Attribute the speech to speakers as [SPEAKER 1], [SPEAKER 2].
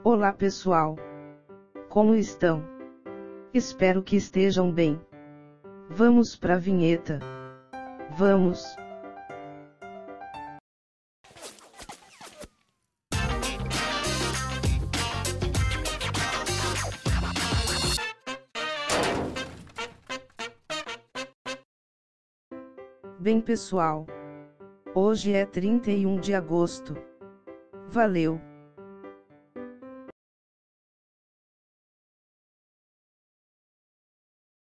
[SPEAKER 1] Olá pessoal! Como estão? Espero que estejam bem. Vamos pra vinheta. Vamos! Bem pessoal, hoje é 31 de agosto. Valeu!